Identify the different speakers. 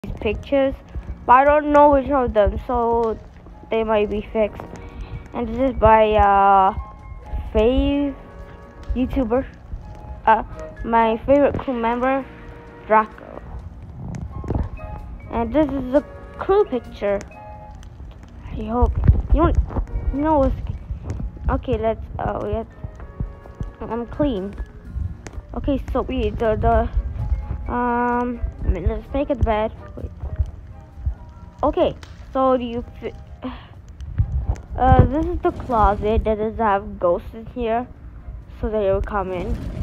Speaker 1: these pictures, but I don't know which of them, so they might be fixed. And this is by fave YouTuber, my favorite crew member, Draco. And this is the crew picture. I hope you know what's okay. I'm clean. Okay, so let's make it bed. Wait. Okay, so this is the closet that does have ghosts in here, so they will come in.